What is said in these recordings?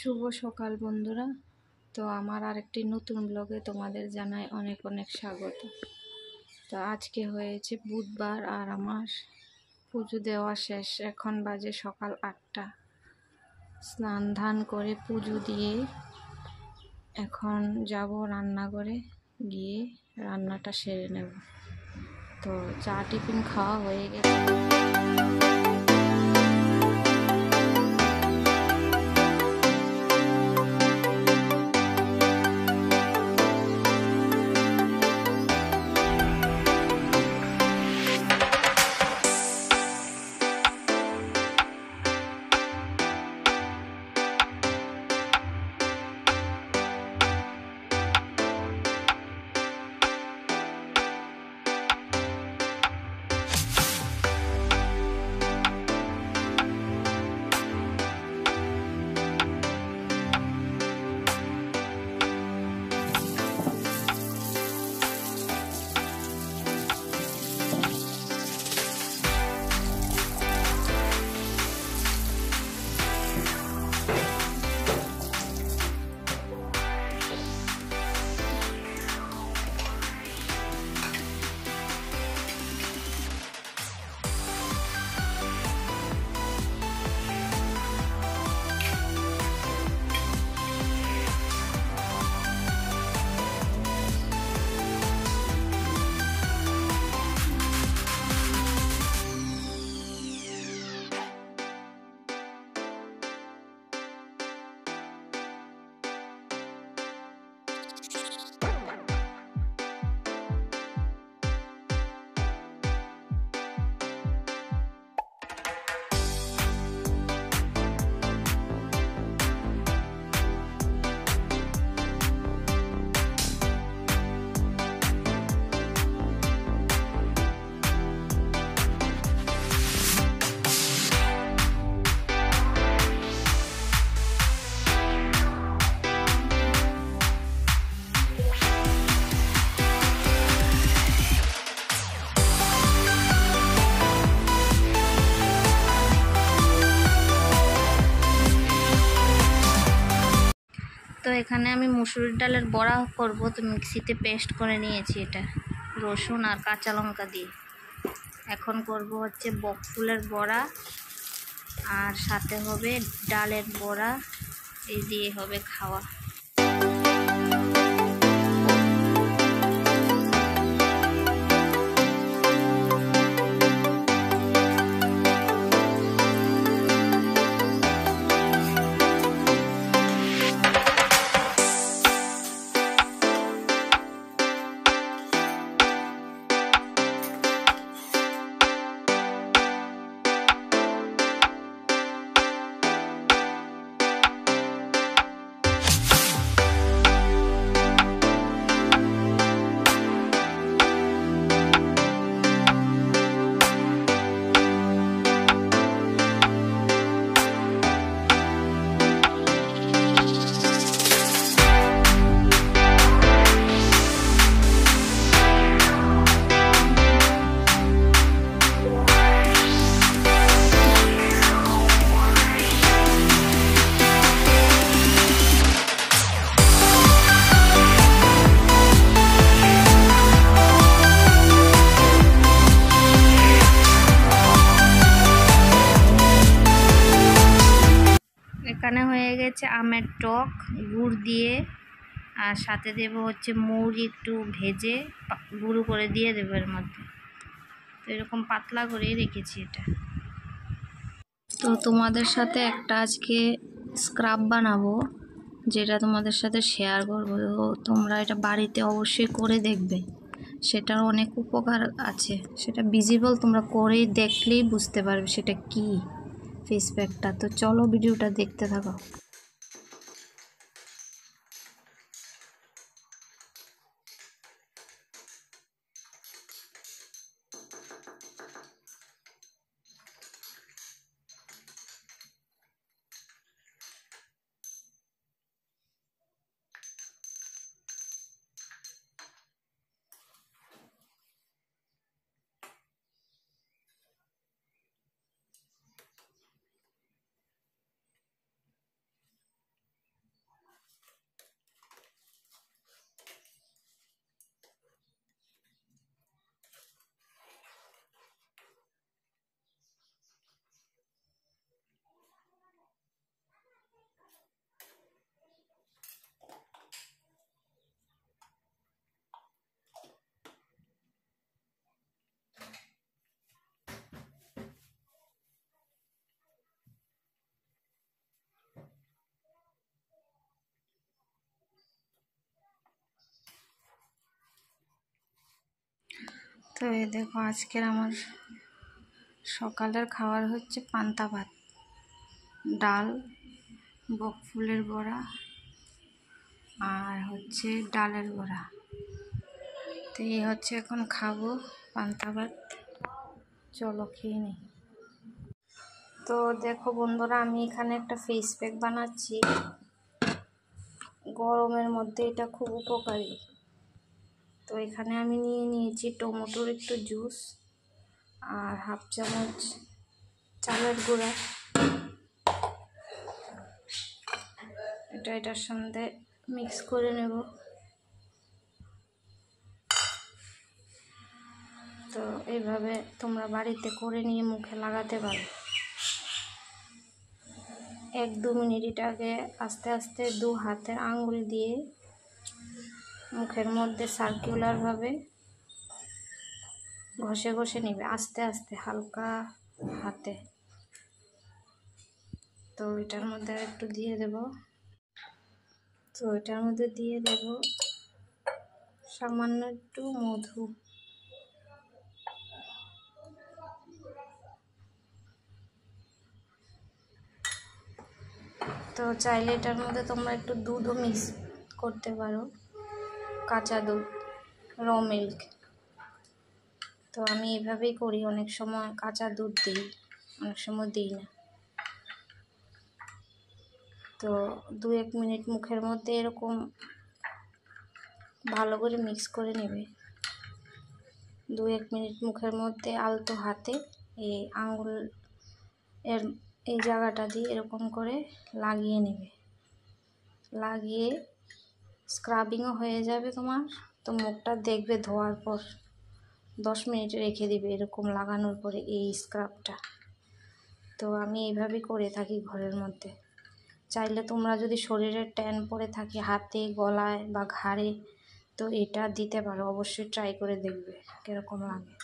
শুভ সকাল বন্ধুরা। তো আমার আরেকটি নতুন ব্লগে তোমাদের জানাই অনেক অনেক স্বাগত। তো আজকে হয়েছে বুধবার আর আমার পুজো দেওয়া শেষ। এখন বাজে সকাল 8টা। স্নান ধান করে পুজো দিয়ে এখন যাব রান্নাঘরে, গিয়ে রান্নাটা সেরে নেব। তো চা টিফিন খাওয়া হয়ে গেছে। তো এখানে আমি মুসুরির ডালের বড়া করব। তো মিক্সিতে পেস্ট করে নিয়েছি এটা রসুন আর কাঁচা লঙ্কা দিয়ে। এখন করব হচ্ছে বকফুলের বড়া আর সাথে হবে ডালের বড়া। এই দিয়ে হবে খাওয়া। এখানে হয়ে গেছে আমের টক গুড় দিয়ে, আর সাথে দেব হচ্ছে মৌরি একটু ভেজে গুঁড়ো করে দিয়ে দেবো এর মধ্যে। তো এরকম পাতলা করেই রেখেছি এটা। তো তোমাদের সাথে একটা আজকে স্ক্রাব বানাবো, যেটা তোমাদের সাথে শেয়ার করবো। তো তোমরা এটা বাড়িতে অবশ্যই করে দেখবে, সেটার অনেক উপকার আছে। সেটা ভিজিবল, তোমরা করেই দেখলেই বুঝতে পারবে সেটা কি ফেস প্যাকটা। তো চলো ভিডিওটা দেখতে থাকো। তো এই দেখো আজকের আমার সকালের খাবার হচ্ছে পান্তা ভাত, ডাল, বক ফুলের বড়া আর হচ্ছে ডালের বড়া। তো এই হচ্ছে এখন খাবো পান্তা ভাত, চলো খেয়ে নিই। তো দেখো বন্ধুরা, আমি এখানে একটা ফেস প্যাক বানাচ্ছি। গরমের মধ্যে এটা খুব উপকারী। তো এখানে আমি নিয়ে নিয়েছি টমেটোর একটু জুস আর হাফ চামচ চালের গুঁড়া। এটার সঙ্গে মিক্স করে নেব। তো এইভাবে তোমরা বাড়িতে করে নিয়ে মুখে লাগাতে পারো। 1-2 মিনিট এটাকে আস্তে আস্তে 2 হাতের আঙ্গুল দিয়ে মুখের মধ্যে সার্কুলারভাবে ঘষে ঘষে নিবে, আস্তে আস্তে হালকা হাতে। তো এটার মধ্যে একটু দিয়ে দেব। তো এটার মধ্যে দিয়ে দেব সামান্য একটু মধু। তো চাইলে এটার মধ্যে তোমরা একটু দুধও মিক্স করতে পারো, কাঁচা দুধ, র মিল্ক। তো আমি এভাবেই করি, অনেক সময় কাঁচা দুধ দিই, অনেক সময় দিই না। তো 2-1 মিনিট মুখের মধ্যে এরকম ভালো করে মিক্স করে নেবে। 2-1 মিনিট মুখের মধ্যে আলতো হাতে এই আঙ্গুল এর এই জায়গাটা দিয়ে এরকম করে লাগিয়ে নেবে। লাগিয়ে স্ক্রাবিংও হয়ে যাবে তোমার। তো মুখটা দেখবে ধোয়ার পর 10 মিনিট রেখে দিবে এরকম লাগানোর পরে এই স্ক্রাবটা। তো আমি এইভাবেই করে থাকি ঘরের মধ্যে। চাইলে তোমরা যদি শরীরের ট্যান পড়ে থাকে হাতে, গলায় বা ঘাড়ে, তো এটা দিতে পারো। অবশ্যই ট্রাই করে দেখবে কীরকম লাগে।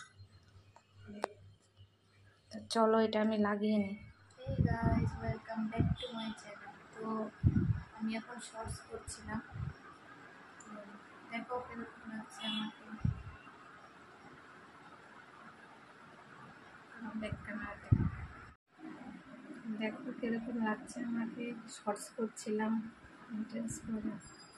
তো চলো এটা আমি লাগিয়ে নিই। Hey guys, welcome back to my channel. তো আমি এখন শর্টস করছিলাম। তো দেখো কিরকম লাগছে আমাকে। ব্যাক ক্যামেরাতে দেখো কিরকম লাগছে আমাকে। শর্টস করছিলাম ড্রেস পরে।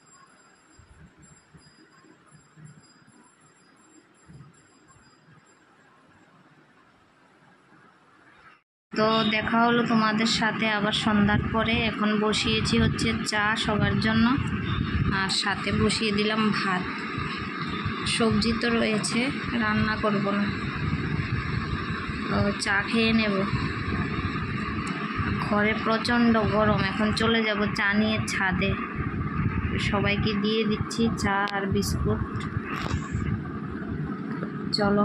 তো দেখা হলো তোমাদের সাথে আবার সন্ধ্যার পরে। এখন বসিয়েছি হচ্ছে চা সবার জন্য, আর সাথে বসিয়ে দিলাম ভাত। সবজি তো রয়েছে, রান্না করব না, তো চা খেয়ে নেব। ঘরে প্রচণ্ড গরম, এখন চলে যাব চা নিয়ে ছাদে। সবাইকে দিয়ে দিচ্ছি চা আর বিস্কুট। চলো।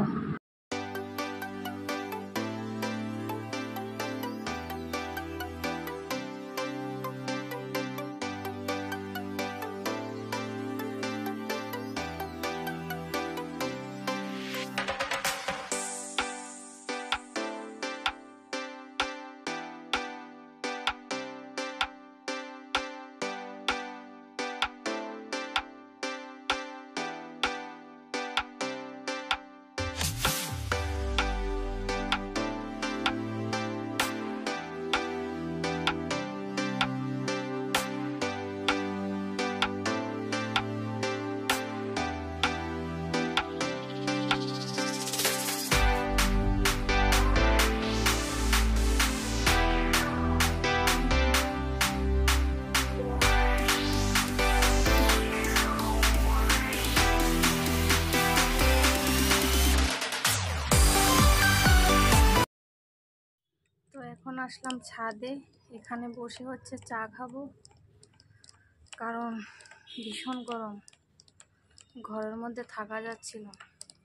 তো এখন আসলাম ছাদে, এখানে বসে হচ্ছে চা খাবো, কারণ ভীষণ গরম, ঘরের মধ্যে থাকা যাচ্ছিল না।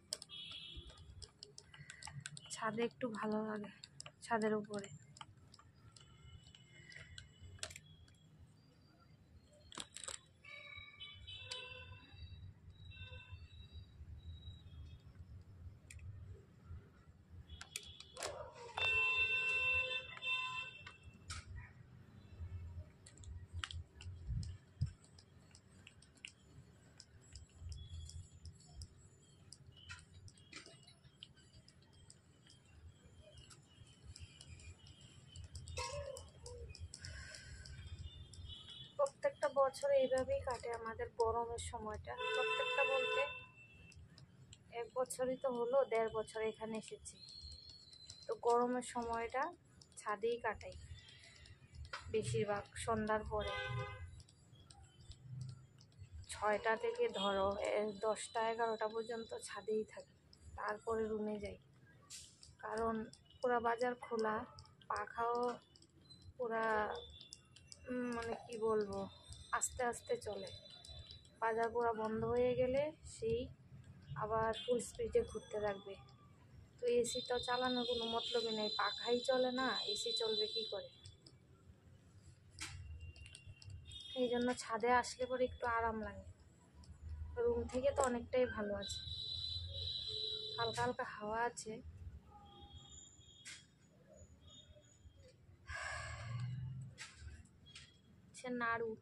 ছাদে একটু ভালো লাগে, ছাদের উপরে। বছর এইভাবেই কাটে আমাদের গরমের সময়টা। প্রত্যেকটা বলতে 1 বছরই তো হলো, 1.5 বছর এখানে এসেছি। তো গরমের সময়টা ছাদেই কাটাই বেশিরভাগ। সন্ধ্যার পরে 6টা থেকে ধরো 10টা 11টা পর্যন্ত ছাদেই থাকি, তারপরে রুমে যাই। কারণ পুরা বাজার খোলা, পাখাও পুরা মানে কি বলবো, আস্তে আস্তে চলে। বাজার পুরা বন্ধ হয়ে গেলে সেই আবার ফুল স্পিডে ঘুরতে থাকবে। তো এসি তো চালানোর কোনো মতলবই নেই, পাখাই চলে না, এসি চলবে কি করে? এই জন্য ছাদে আসলে পরে একটু আরাম লাগে। রুম থেকে তো অনেকটাই ভালো আছে, হালকা হালকা হাওয়া আছে। নাড়ু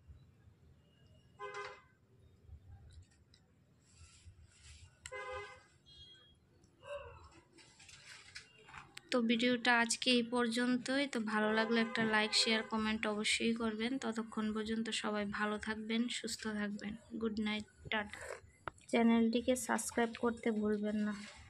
তো ভিডিওটা আজকে এই পর্যন্তই। তো ভালো লাগলে একটা লাইক শেয়ার কমেন্ট অবশ্যই করবেন। ততক্ষণ পর্যন্ত সবাই ভালো থাকবেন, সুস্থ থাকবেন। Good night, tata. চ্যানেলটিকে সাবস্ক্রাইব করতে ভুলবেন না।